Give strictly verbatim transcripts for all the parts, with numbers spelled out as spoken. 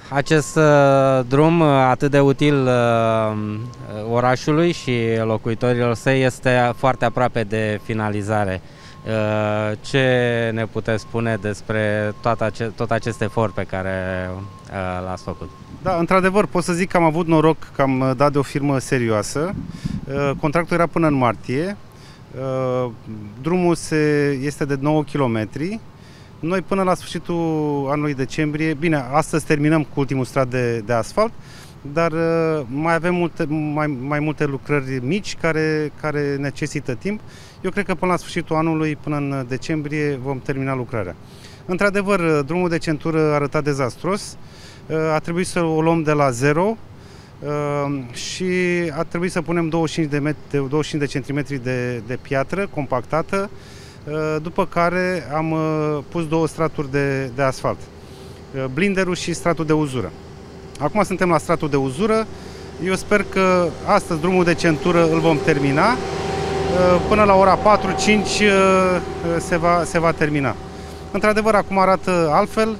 acest uh, drum atât de util uh, orașului și locuitorilor săi este foarte aproape de finalizare. Uh, ce ne puteți spune despre tot, ace tot acest efort pe care uh, l-ați făcut? Da, într-adevăr, pot să zic că am avut noroc că am dat de o firmă serioasă. Uh, contractul era până în martie. Uh, drumul se, este de nouă kilometri. Noi până la sfârșitul anului decembrie, bine, astăzi terminăm cu ultimul strat de, de asfalt, dar uh, mai avem multe, mai, mai multe lucrări mici care, care necesită timp. Eu cred că până la sfârșitul anului, până în decembrie, vom termina lucrarea. Într-adevăr, drumul de centură a arătat dezastruos, uh, a trebuit să o luăm de la zero uh, și a trebuit să punem douăzeci și cinci de, metri, douăzeci și cinci de centimetri de, de piatră compactată, după care am pus două straturi de, de asfalt, blinderul și stratul de uzură. Acum suntem la stratul de uzură. Eu sper că astăzi drumul de centură îl vom termina. Până la ora patru cinci se va, se va termina. Într-adevăr, acum arată altfel.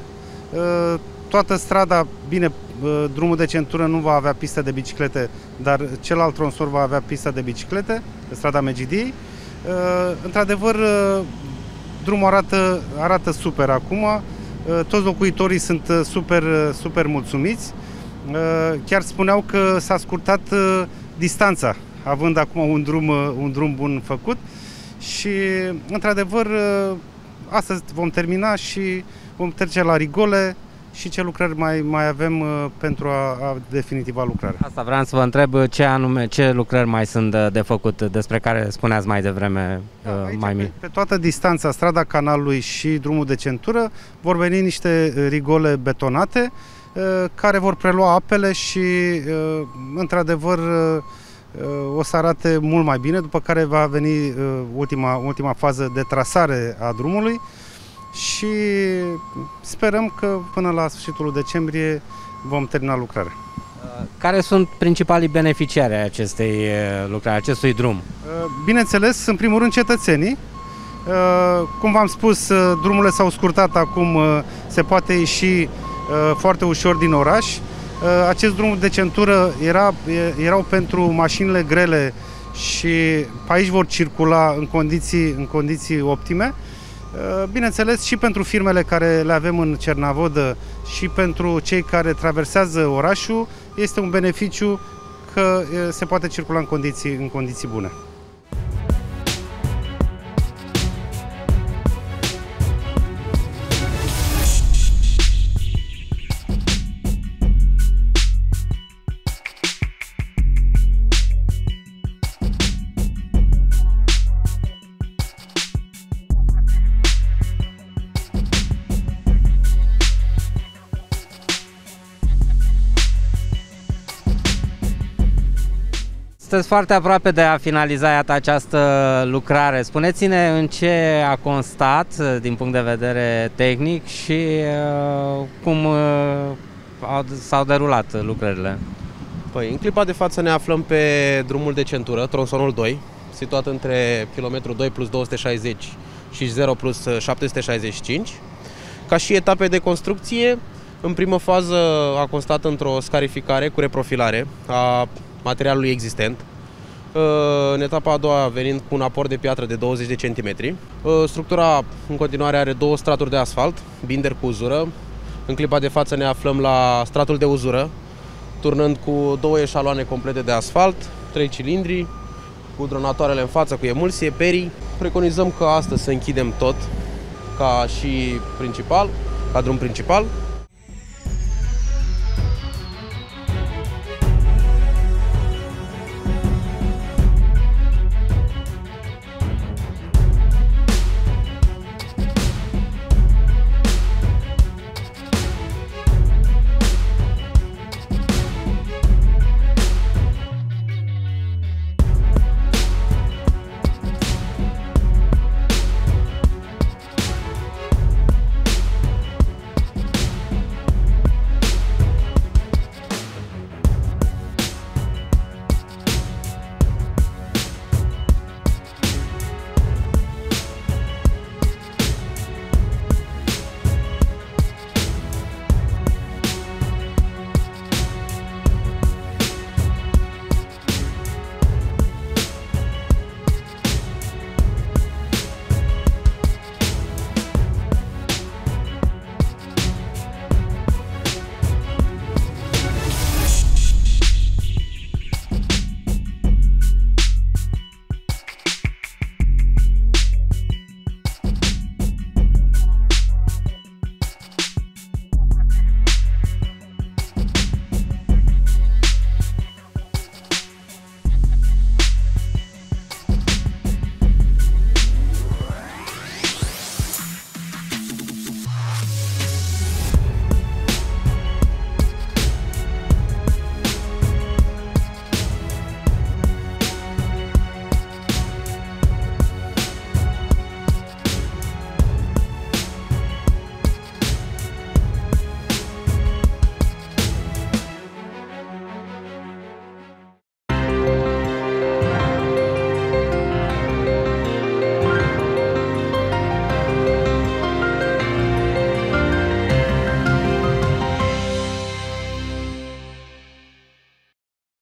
Toată strada, bine, drumul de centură nu va avea pistă de biciclete, dar celălalt tronsor va avea pista de biciclete, strada Megidiei. Uh, într-adevăr, uh, drumul arată, arată super acum, uh, toți locuitorii sunt uh, super, uh, super mulțumiți. Uh, chiar spuneau că s-a scurtat uh, distanța, având acum un drum, uh, un drum bun făcut și, într-adevăr, uh, astăzi vom termina și vom trece la rigole și ce lucrări mai, mai avem uh, pentru a, a definitiva lucrarea. Asta vreau să vă întreb, ce anume, ce lucrări mai sunt de, de făcut, despre care spuneați mai devreme, da, uh, mai mic. Pe, pe toată distanța, strada Canalului și drumul de centură, vor veni niște rigole betonate uh, care vor prelua apele și, uh, într-adevăr, uh, o să arate mult mai bine, după care va veni uh, ultima, ultima fază de trasare a drumului. Și sperăm că până la sfârșitul decembrie vom termina lucrarea. Care sunt principalii beneficiari ai acestei lucrări, acestui drum? Bineînțeles, în primul rând cetățenii. Cum v-am spus, drumurile s-au scurtat, acum se poate ieși foarte ușor din oraș. Acest drum de centură era, erau pentru mașinile grele și pe aici vor circula în condiții, în condiții optime. Bineînțeles, și pentru firmele care le avem în Cernavodă și pentru cei care traversează orașul, este un beneficiu că se poate circula în condiții, în condiții bune. Sunteți foarte aproape de a finaliza iată această lucrare. Spuneți-ne în ce a constat din punct de vedere tehnic și uh, cum uh, s-au derulat lucrările. Păi, în clipa de față ne aflăm pe drumul de centură, tronsonul doi, situat între kilometrul doi plus două sute șaizeci și zero plus șapte sute șaizeci și cinci. Ca și etape de construcție, în primă fază a constat într-o scarificare cu reprofilare a materialului existent. În etapa a doua venind cu un aport de piatră de douăzeci de centimetri. Structura în continuare are două straturi de asfalt, binder cu uzură. În clipa de față ne aflăm la stratul de uzură, turnând cu două eșaloane complete de asfalt, trei cilindri, cu dronatoarele în față, cu emulsie, perii. Preconizăm că astăzi să închidem tot ca și principal, ca drum principal.